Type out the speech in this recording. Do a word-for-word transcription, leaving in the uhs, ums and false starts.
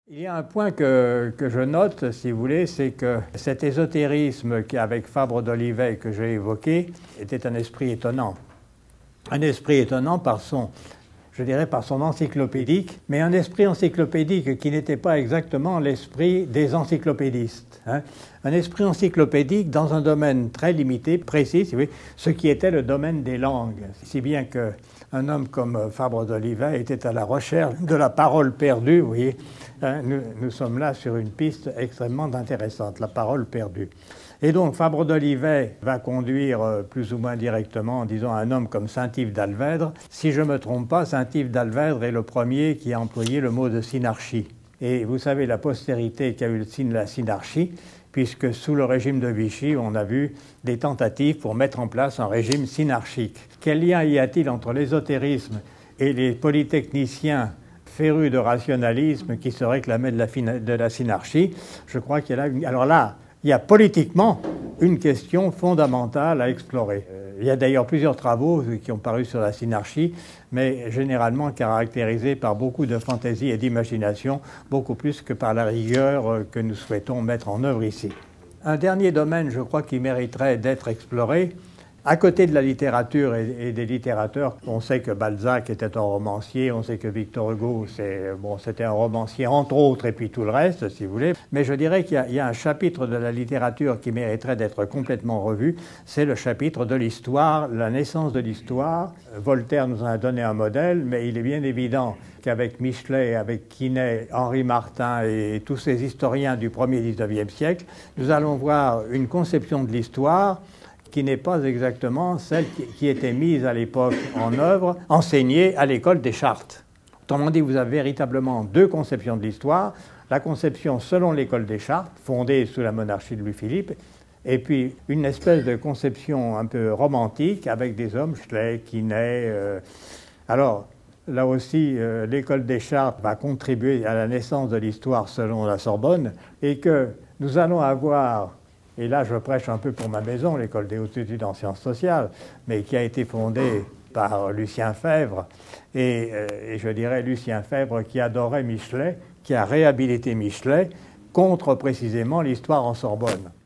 Il y a un point que, que je note, si vous voulez, c'est que cet ésotérisme qu'avec Fabre d'Olivet que j'ai évoqué était un esprit étonnant. Un esprit étonnant par son, je dirais, par son encyclopédique, mais un esprit encyclopédique qui n'était pas exactement l'esprit des encyclopédistes. Hein. Un esprit encyclopédique dans un domaine très limité, précis, si vous voulez, ce qui était le domaine des langues. Si bien qu'un homme comme Fabre d'Olivet était à la recherche de la parole perdue, vous voyez. Hein, nous, nous sommes là sur une piste extrêmement intéressante, la parole perdue. Et donc Fabre d'Olivet va conduire euh, plus ou moins directement, disons, un homme comme Saint-Yves d'Alvèdre. Si je ne me trompe pas, Saint-Yves d'Alvèdre est le premier qui a employé le mot de synarchie. Et vous savez la postérité qu'a eu la synarchie, puisque sous le régime de Vichy, on a vu des tentatives pour mettre en place un régime synarchique. Quel lien y a-t-il entre l'ésotérisme et les polytechniciens férus de rationalisme qui se réclamaient de la, de la synarchie? Je crois qu'il y a là une... Alors là, il y a politiquement une question fondamentale à explorer. Il y a d'ailleurs plusieurs travaux qui ont paru sur la synarchie, mais généralement caractérisés par beaucoup de fantaisie et d'imagination, beaucoup plus que par la rigueur que nous souhaitons mettre en œuvre ici. Un dernier domaine, je crois, qui mériterait d'être exploré, à côté de la littérature et des littérateurs, on sait que Balzac était un romancier, on sait que Victor Hugo, c'est, bon, c'était un romancier entre autres, et puis tout le reste, si vous voulez. Mais je dirais qu'il y a, il y a un chapitre de la littérature qui mériterait d'être complètement revu, c'est le chapitre de l'histoire, la naissance de l'histoire. Voltaire nous en a donné un modèle, mais il est bien évident qu'avec Michelet, avec Quinet, Henri Martin et tous ces historiens du premier dix-neuvième siècle, nous allons voir une conception de l'histoire qui n'est pas exactement celle qui était mise à l'époque en œuvre, enseignée à l'école des Chartes. Autrement dit, vous avez véritablement deux conceptions de l'histoire. La conception selon l'école des Chartes, fondée sous la monarchie de Louis-Philippe, et puis une espèce de conception un peu romantique avec des hommes, Michelet, Quinet. Euh... Alors, là aussi, euh, l'école des Chartes va contribuer à la naissance de l'histoire selon la Sorbonne, et que nous allons avoir... Et là, je prêche un peu pour ma maison, l'école des hautes études en sciences sociales, mais qui a été fondée par Lucien Febvre. Et, euh, et je dirais Lucien Febvre qui adorait Michelet, qui a réhabilité Michelet contre précisément l'histoire en Sorbonne.